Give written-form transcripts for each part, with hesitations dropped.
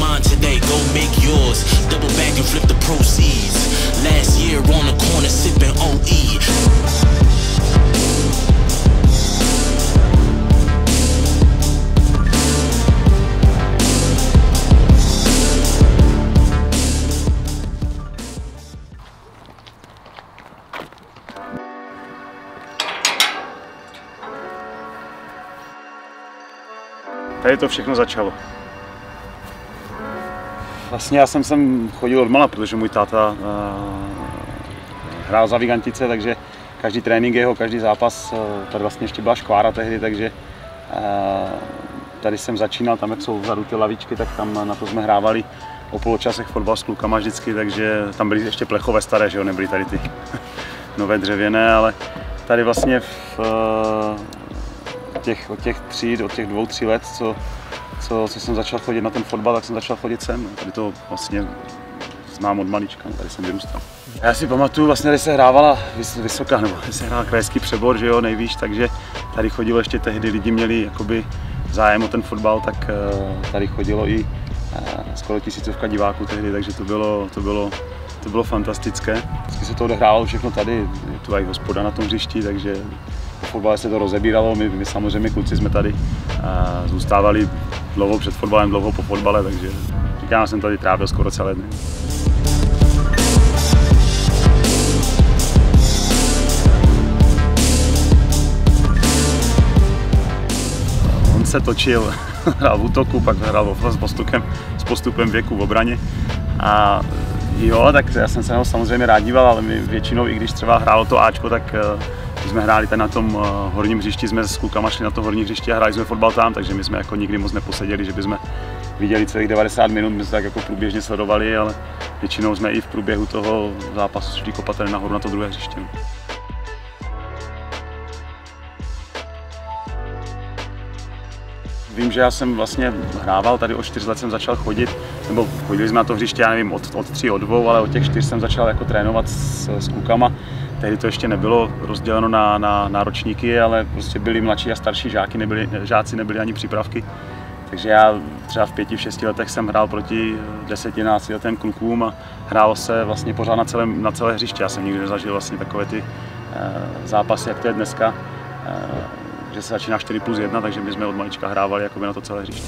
mine today, go make yours. Double back and flip the proceeds. Last year on the corner sipping OE. Tady to všechno začalo. Vlastně já jsem sem chodil odmala, protože můj táta hrál za Vigantice, takže každý trénink jeho, každý zápas, tady vlastně ještě byla škvára tehdy, takže tady jsem začínal, tam jak jsou vzadu ty lavičky, tak tam na to jsme hrávali o poločasech fotbal s klukama vždycky, takže tam byly ještě plechové staré, že jo, nebyly tady ty nové dřevěné, ale tady vlastně od těch 2-3 let, co jsem začal chodit na ten fotbal, tak jsem začal chodit sem. Tady to vlastně znám od malička, tady jsem vyrůstal. Já si pamatuju, vlastně tady se hrávala vysoká, nebo tady se hrál krajský přebor, že jo, nejvíc, takže tady chodilo ještě tehdy, lidi měli jakoby zájem o ten fotbal, tak tady chodilo i skoro 1000 diváků tehdy, takže to bylo fantastické. Vždycky se to odehrávalo všechno tady, je tu i hospoda na tom hřišti, takže po fotbale se to rozebíralo, my samozřejmě kluci jsme tady zůstávali dlouho před fotbalem, dlouho po fotbale, takže říkám, jsem tady trávil skoro celé dny. On se točil, hrál v útoku, pak hrál s postupem věku v obraně. A jo, tak já jsem se na to samozřejmě rád díval, ale my většinou, i když třeba hrálo to Ačko, tak jsme hráli tady na tom horním hřišti, jsme s klukama šli na to horní hřiště a hráli jsme fotbal tam, takže my jsme jako nikdy moc neposeděli, že bychom viděli celých 90 minut, my jsme tak jako průběžně sledovali, ale většinou jsme i v průběhu toho zápasu šli kopat tady nahoru na to druhé hřiště. Vím, že já jsem vlastně hrával, tady o 4 let jsem začal chodit, nebo chodili jsme na to hřiště, já nevím, od 3, od 2, ale od těch 4 jsem začal jako trénovat s klukama. Tehdy to ještě nebylo rozděleno na ročníky, ale prostě byli mladší a starší žáci, nebyli ani přípravky. Takže já třeba v 5, 6 letech jsem hrál proti 10, 11 letým klukům a hrálo se vlastně pořád na celé hřiště. Já jsem nikdy nezažil vlastně takové ty zápasy, jak to je dneska, že se začíná 4+1, takže my jsme od malička hrávali jakoby na to celé hřiště.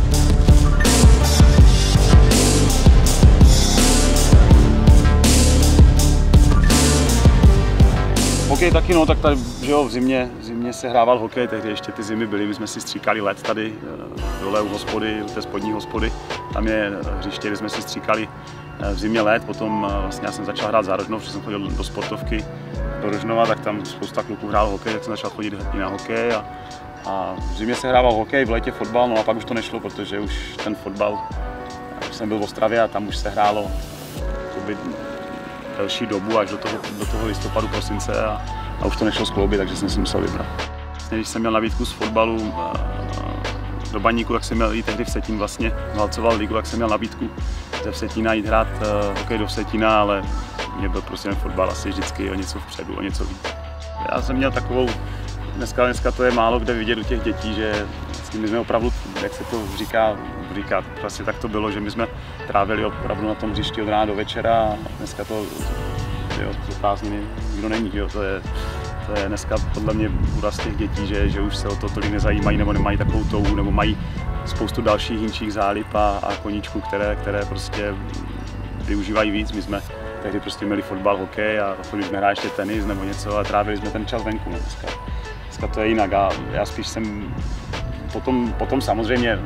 Hokej taky, no, tak tady, že jo, v zimě se hrával hokej, tehdy ještě ty zimy byly, my jsme si stříkali led tady dole u hospody, u té spodní hospody, tam je hřiště, kde jsme si stříkali v zimě led, potom vlastně já jsem začal hrát za Rožnov, protože jsem chodil do sportovky do Rožnova, tak tam spousta kluků hrál hokej, tak jsem začal chodit i na hokej a v zimě se hrával hokej, v létě fotbal, no a pak už to nešlo, protože už ten fotbal, už jsem byl v Ostravě a tam už se hrálo delší dobu, až do toho listopadu, prosince a už to nešlo skloubit, takže jsem si musel vybrat. Když jsem měl nabídku z fotbalu do Baníku, tak jsem měl i tehdy v Vsetín vlastně, valcoval ligu, tak jsem měl nabídku ze Vsetína jít hrát hokej do Vsetína, ale mě byl prostě ten fotbal asi vždycky o něco vpředu, o něco víc. Já jsem měl takovou, dneska to je málo kde vidět u těch dětí, že my jsme opravdu, jak se to říká, vlastně tak to bylo, že my jsme trávili opravdu na tom hřišti od rána do večera a dneska to, jo, to prázdniny nikdo není, jo, to je dneska podle mě úraz těch dětí, že už se o to tolik nezajímají nebo nemají takovou touhu, nebo mají spoustu dalších hinčích zálib a koníčků, které prostě využívají víc. My jsme tehdy prostě měli fotbal, hokej a chodili jsme hrát ještě tenis nebo něco a trávili jsme ten čas venku. Dneska to je jinak a já spíš jsem potom samozřejmě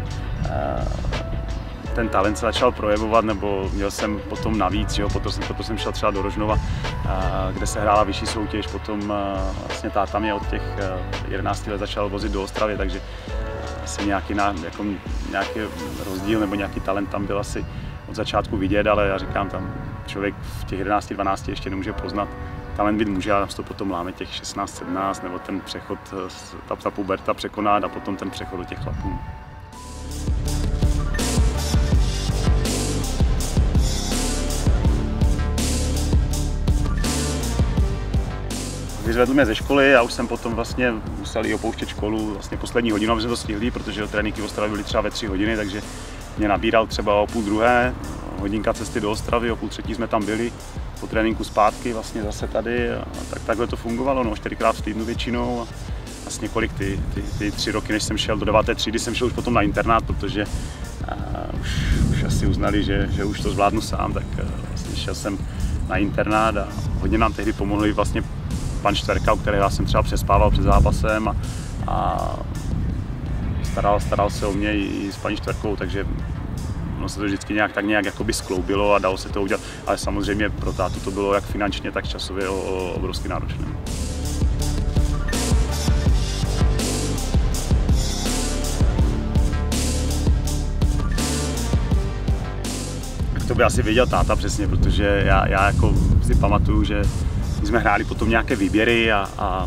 ten talent se začal projevovat, nebo měl jsem potom navíc, jo, proto jsem šel třeba do Rožnova, kde se hrála vyšší soutěž, potom vlastně táta mě od těch 11 let začal vozit do Ostravy, takže asi nějaký rozdíl nebo nějaký talent tam byl asi od začátku vidět, ale já říkám, tam člověk v těch 11, 12 ještě nemůže poznat. Talent být může, a to potom láme těch 16, 17, nebo ten přechod, ta puberta překonat a potom ten přechod do těch chlapů. Vyzvedl mě ze školy, já už jsem potom vlastně musel i opouštět školu vlastně poslední hodinu, aby jsme to stihli, protože tréninky v Ostravě byly třeba ve 3 hodiny, takže mě nabíral třeba o 2:30, hodinka cesty do Ostravy, o 2:30 jsme tam byli, po tréninku zpátky vlastně zase tady a takhle to fungovalo, no, 4krát v týdnu většinou. A vlastně kolik ty 3 roky, než jsem šel do 9. třídy, jsem šel už potom na internát, protože už asi uznali, že už to zvládnu sám, tak vlastně šel jsem na internát a hodně nám tehdy pomohli vlastně pan Štverka, u kterého já jsem třeba přespával před zápasem a staral se o mě i s paní Štverkou, takže ono se to vždycky nějak jakoby skloubilo a dalo se to udělat, ale samozřejmě pro tátu to bylo jak finančně, tak časově obrovsky náročné. To by asi věděl táta přesně, protože já jako si pamatuju, že jsme hráli potom nějaké výběry a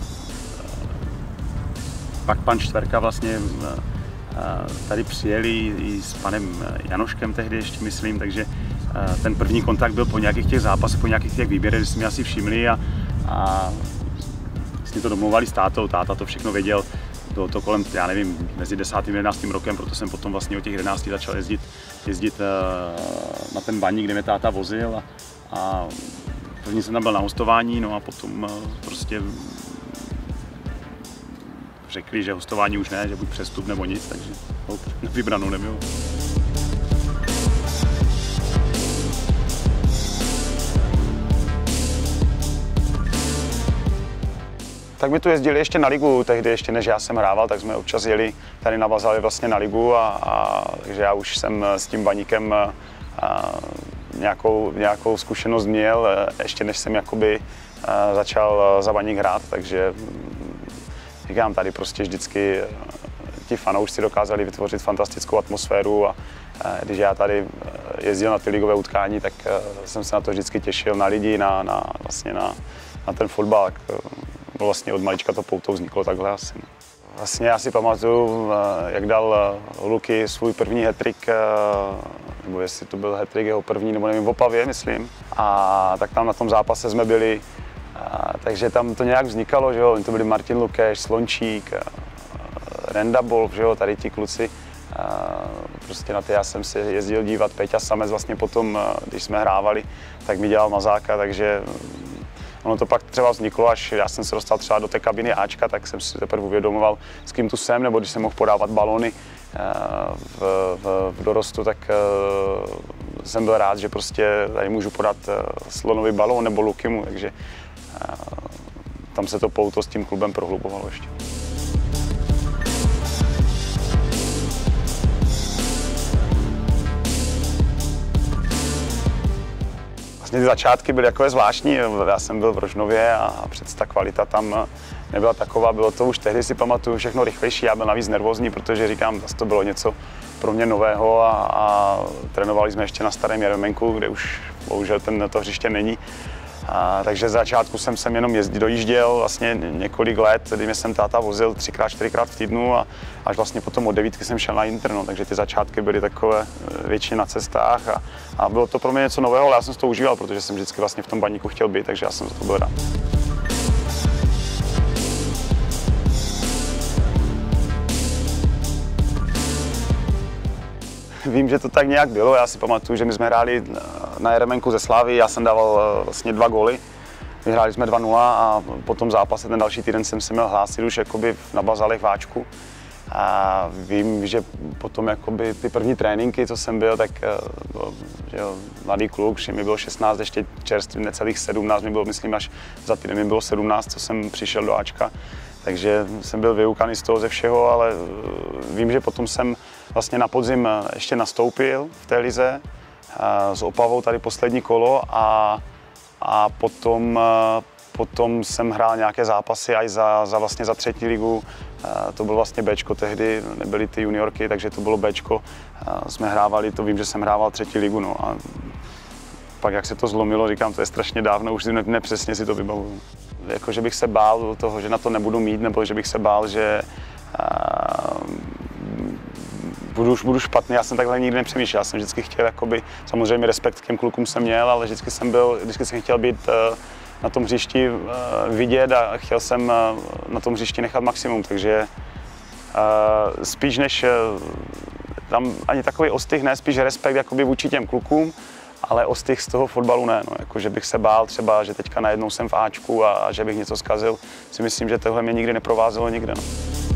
pak pan Štverka vlastně tady přijeli i s panem Janoškem tehdy ještě myslím, takže ten první kontakt byl po nějakých těch zápasech, po nějakých těch výběrech, že si mi asi všimli a vlastně to domlouvali s tátou, táta to všechno věděl. Bylo to kolem, já nevím, mezi 10. a 11. rokem, proto jsem potom vlastně od těch 11 začal jezdit na ten baník, kde mě táta vozil a první jsem tam byl na hostování, no a potom prostě řekli, že hostování už ne, že buď přestup nebo nic, takže vybranou nebylo. Tak my tu jezdili ještě na ligu, tehdy ještě než já jsem hrával, tak jsme občas jeli tady na Vazali vlastně na ligu takže já už jsem s tím baníkem nějakou zkušenost měl, ještě než jsem jakoby začal za baník hrát, takže říkám, tady prostě vždycky ti fanoušci dokázali vytvořit fantastickou atmosféru a když já tady jezdil na ty ligové utkání, tak jsem se na to vždycky těšil, na lidi, vlastně na ten fotbal. Vlastně od malička to pouto vzniklo takhle asi. Vlastně já si pamatuju, jak dal Luky svůj první hat-trick, nebo jestli to byl hat-trick jeho první, nebo nevím, v Opavě, myslím. A tak tam na tom zápase jsme byli, takže tam to nějak vznikalo, že jo, to byli Martin Lukeš, Slončík, Renda Bolf, že jo, tady ti kluci. Prostě na ty já jsem si jezdil dívat, Peťa Samec vlastně potom, když jsme hrávali, tak mi dělal mazáka, takže ono to pak třeba vzniklo, až já jsem se dostal třeba do té kabiny Ačka, tak jsem si teprve uvědomoval, s kým tu jsem, nebo když jsem mohl podávat balony v dorostu, tak jsem byl rád, že prostě tady můžu podat Slonovi balón nebo Lukimu, takže tam se to pouto s tím klubem prohlubovalo ještě. Vlastně ty začátky byly takové zvláštní, já jsem byl v Rožnově a přece ta kvalita tam nebyla taková, bylo to už tehdy, si pamatuju, všechno rychlejší, já byl navíc nervózní, protože říkám, zase to bylo něco pro mě nového a trénovali jsme ještě na starém Jeremenku, kde už bohužel to hřiště není. Takže z začátku jsem sem jenom dojížděl vlastně několik let, kdy mě jsem táta vozil 3x, 4x v týdnu a až vlastně potom od 9 jsem šel na interno, takže ty začátky byly takové většině na cestách a bylo to pro mě něco nového, ale já jsem si to užíval, protože jsem vždycky vlastně v tom baníku chtěl být, takže já jsem za to byl rád. Vím, že to tak nějak bylo, já si pamatuju, že my jsme hráli na Jeremenku ze Slávy, já jsem dával vlastně 2 góly, vyhráli jsme 2-0 a po tom zápase ten další týden jsem se měl hlásit už jakoby na Bazalech v Ačku. A vím, že potom jakoby ty první tréninky, co jsem byl, tak že jo, mladý kluk, že mi bylo 16, ještě čerstvý, necelých 17, mi bylo, myslím, až za týden mi bylo 17, co jsem přišel do Ačka. Takže jsem byl vyukaný z toho ze všeho, ale vím, že potom jsem vlastně na podzim ještě nastoupil v té lize s Opavou tady poslední kolo a potom jsem hrál nějaké zápasy až vlastně za 3. ligu. To bylo vlastně Bčko tehdy, nebyly ty juniorky, takže to bylo Bčko. Jsme hrávali, to vím, že jsem hrával 3. ligu. No. A pak jak se to zlomilo, říkám, to je strašně dávno, už nepřesně si to vybavuju. Jako, že bych se bál toho, že na to nebudu mít, nebo že bych se bál, že budu špatný, já jsem takhle nikdy nepřemýšlel, já jsem vždycky chtěl, jakoby, samozřejmě respekt k těm klukům jsem měl, ale vždycky jsem chtěl být na tom hřišti vidět a chtěl jsem na tom hřišti nechat maximum, takže spíš než tam ani takový ostych ne, spíš respekt jakoby vůči těm klukům, ale ostych z toho fotbalu ne, no, jako že bych se bál třeba, že teďka najednou jsem v Ačku a že bych něco zkazil, si myslím, že tohle mě nikdy neprovázelo nikde. No.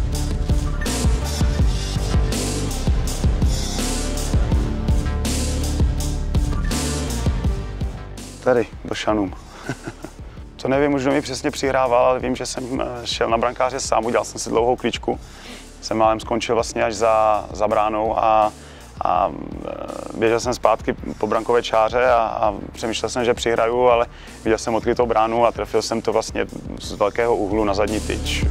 Tady, do šanům. To nevím, už kdo mi přesně přihrával, ale vím, že jsem šel na brankáře sám, udělal jsem si dlouhou kličku. Jsem málem skončil vlastně až za bránou a běžel jsem zpátky po brankové čáře a přemýšlel jsem, že přihraju, ale viděl jsem odkrytou bránu a trefil jsem to vlastně z velkého úhlu na zadní tyč.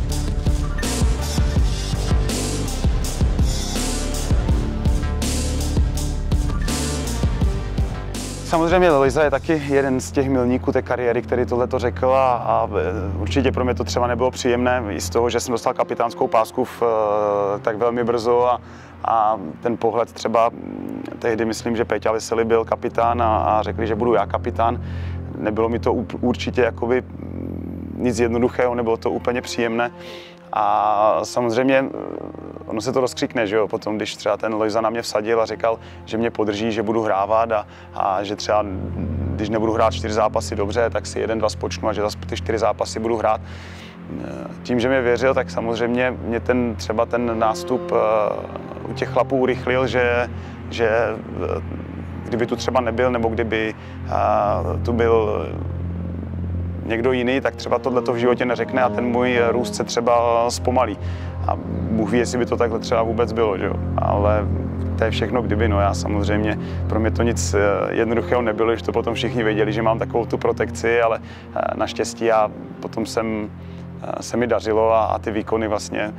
Samozřejmě Lojza je taky jeden z těch milníků té kariéry, který tohleto řekl a určitě pro mě to třeba nebylo příjemné, i z toho, že jsem dostal kapitánskou pásku tak velmi brzo a ten pohled třeba tehdy myslím, že Péťa Veselý byl kapitán a řekli, že budu já kapitán. Nebylo mi to určitě jakoby nic jednoduchého, nebylo to úplně příjemné. A samozřejmě ono se to rozkřikne, že jo, potom, když třeba ten Lojza na mě vsadil a říkal, že mě podrží, že budu hrávat a že třeba, když nebudu hrát 4 zápasy dobře, tak si 1, 2 spočnu a že zase ty 4 zápasy budu hrát. Tím, že mě věřil, tak samozřejmě mě třeba ten nástup u těch chlapů urychlil, že kdyby tu třeba nebyl, nebo kdyby tu byl někdo jiný, tak třeba tohleto v životě neřekne a ten můj růst se třeba zpomalí. A Bůh ví, jestli by to takhle třeba vůbec bylo, že jo. Ale to je všechno kdyby, no já samozřejmě, pro mě to nic jednoduchého nebylo, že to potom všichni věděli, že mám takovou tu protekci, ale naštěstí já potom se mi dařilo a ty výkony vlastně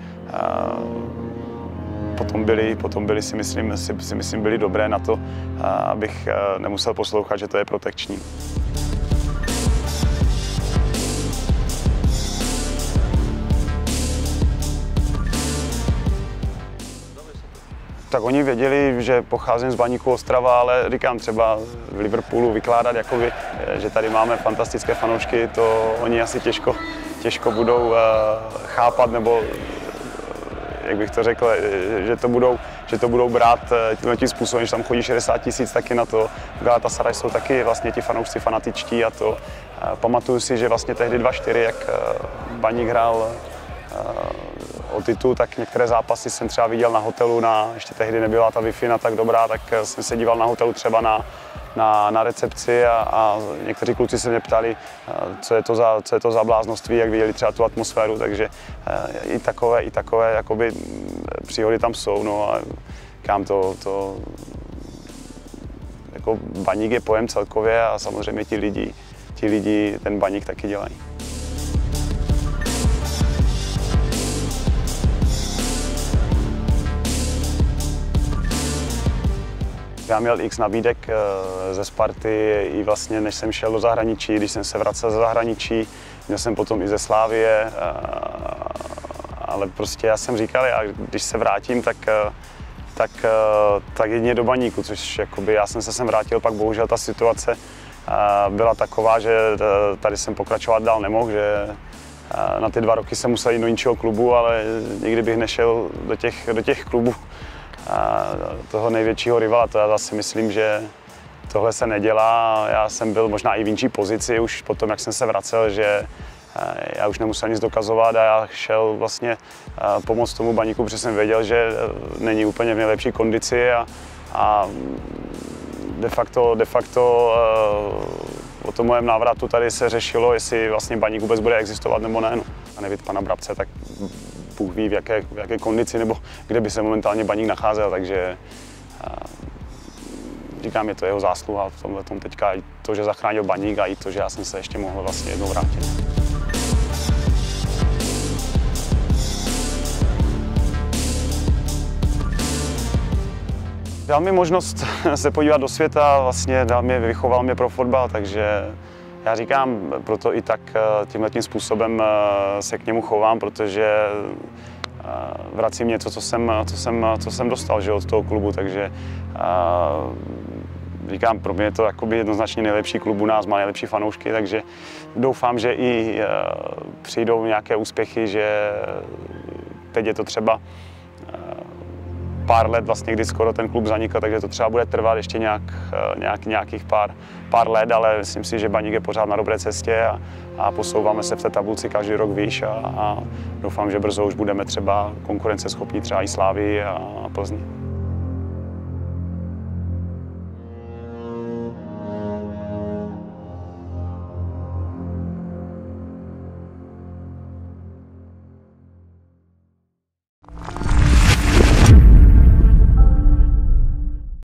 potom byly si myslím byly dobré na to, abych nemusel poslouchat, že to je protekční. Tak oni věděli, že pocházím z Baníku Ostrava, ale říkám třeba v Liverpoolu vykládat, jakoby, že tady máme fantastické fanoušky, to oni asi těžko budou chápat, nebo jak bych to řekl, že to budou brát tím způsobem, že tam chodí 60 000 taky na to. V Galatasaray jsou taky vlastně ti fanoušci fanatičtí a to pamatuju si, že vlastně tehdy 2-4, jak Baník hrál o titul, tak některé zápasy jsem třeba viděl na hotelu, ještě tehdy nebyla ta Wi-Fi tak dobrá, tak jsem se díval na hotelu třeba na recepci a někteří kluci se mě ptali, co je to za bláznoství, jak viděli třeba tu atmosféru, takže i takové jakoby příhody tam jsou, no a říkám to jako Baník je pojem celkově a samozřejmě ti lidi ten Baník taky dělají. Já měl x nabídek ze Sparty i vlastně než jsem šel do zahraničí, když jsem se vracel ze zahraničí, měl jsem potom i ze Slávie, ale prostě já jsem říkal, když se vrátím, tak jedině do Baníku, což jakoby já jsem se sem vrátil, pak bohužel ta situace byla taková, že tady jsem pokračovat dál nemohl, že na ty 2 roky jsem musel jít do jiného klubu, ale nikdy bych nešel do těch klubů toho největšího rivala, to já zase myslím, že tohle se nedělá. Já jsem byl možná i v jinčí pozici už potom, jak jsem se vracel, že já už nemusel nic dokazovat a já šel vlastně pomoct tomu Baníku, protože jsem věděl, že není úplně v nejlepší kondici a de facto o tom mém návratu tady se řešilo, jestli vlastně Baník vůbec bude existovat nebo ne. No. A nevidět pana Brabce, tak Bůh ví, v jaké kondici nebo kde by se momentálně Baník nacházel, takže říkám, je to jeho zásluha v tomhletom teďka i to, že zachránil Baník a i to, že já jsem se ještě mohl vlastně jednou vrátit. Dal mi možnost se podívat do světa, vlastně vychoval mě pro fotbal, takže já říkám, proto i tak tímhletím způsobem se k němu chovám, protože vracím něco, co jsem dostal, že, od toho klubu, takže říkám, pro mě je to jakoby jednoznačně nejlepší klub u nás, má nejlepší fanoušky, takže doufám, že i přijdou nějaké úspěchy, že teď je to třeba pár let, vlastně, kdy skoro ten klub zanikl, takže to třeba bude trvat ještě nějakých pár let, ale myslím si, že Baník je pořád na dobré cestě a posouváme se v té tabulci každý rok výš a doufám, že brzo už budeme třeba konkurenceschopní třeba i Slávii a Plzni.